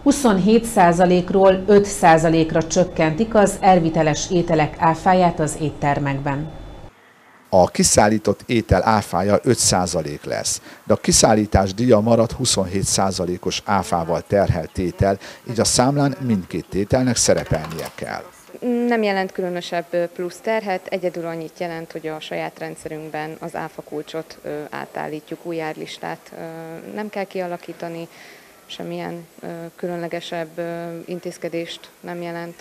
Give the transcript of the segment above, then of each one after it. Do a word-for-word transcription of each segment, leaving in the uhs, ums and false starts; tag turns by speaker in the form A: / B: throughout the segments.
A: huszonhét százalékról öt százalékra csökkentik az elviteles ételek áfáját az éttermekben.
B: A kiszállított étel áfája öt százalék lesz, de a kiszállítás díja marad huszonhét százalékos áfával terhelt étel, így a számlán mindkét tételnek szerepelnie kell.
C: Nem jelent különösebb plusz terhet, egyedül annyit jelent, hogy a saját rendszerünkben az áfakulcsot átállítjuk, új árlistát nem kell kialakítani, semmilyen különlegesebb intézkedést nem jelent.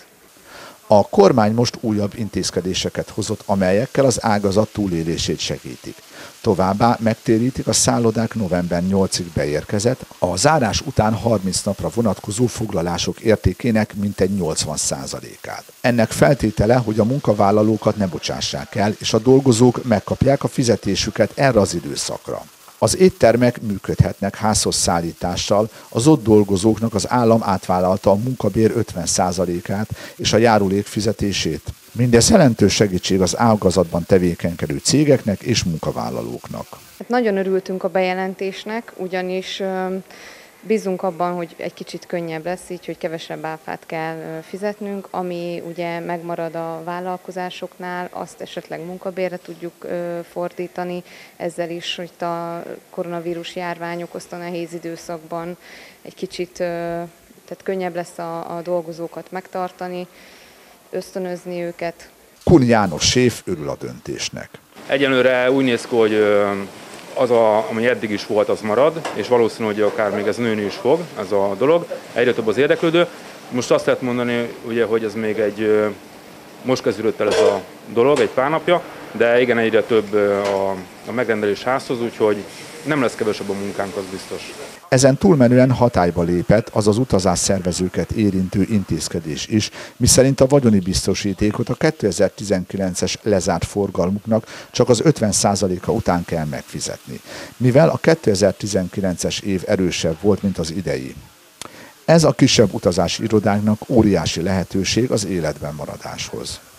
B: A kormány most újabb intézkedéseket hozott, amelyekkel az ágazat túlélését segítik. Továbbá megtérítik a szállodák november nyolcadikáig beérkezett, a zárás után harminc napra vonatkozó foglalások értékének mintegy nyolcvan százalékát. Ennek feltétele, hogy a munkavállalókat ne bocsássák el, és a dolgozók megkapják a fizetésüket erre az időszakra. Az éttermek működhetnek házhoz szállítással, az ott dolgozóknak az állam átvállalta a munkabér ötven százalékát és a járulék fizetését. Mindez jelentős segítség az ágazatban tevékenykedő cégeknek és munkavállalóknak.
C: Hát nagyon örültünk a bejelentésnek, ugyanis bízunk abban, hogy egy kicsit könnyebb lesz, így, hogy kevesebb áfát kell fizetnünk, ami ugye megmarad a vállalkozásoknál, azt esetleg munkabérre tudjuk fordítani, ezzel is, hogy a koronavírus járvány okozta nehéz időszakban egy kicsit tehát könnyebb lesz a, a dolgozókat megtartani, ösztönözni őket.
B: Kun János séf örül a döntésnek.
D: Egyelőre úgy néz ki, hogy az, a, ami eddig is volt, az marad, és valószínű, hogy akár még ez nőni is fog, ez a dolog. Egyre több az érdeklődő. Most azt lehet mondani, ugye, hogy ez még egy, most kezdődött el ez a dolog, egy pár napja, de igen, egyre több a, a megrendelés házhoz, úgyhogy nem lesz kevesebb a munkánk, az biztos.
B: Ezen túlmenően hatályba lépett az az utazásszervezőket érintő intézkedés is, miszerint a vagyoni biztosítékot a kétezer-tizenkilences lezárt forgalmuknak csak az ötven százaléka után kell megfizetni, mivel a kétezer-tizenkilences év erősebb volt, mint az idei. Ez a kisebb utazási irodáknak óriási lehetőség az életben maradáshoz.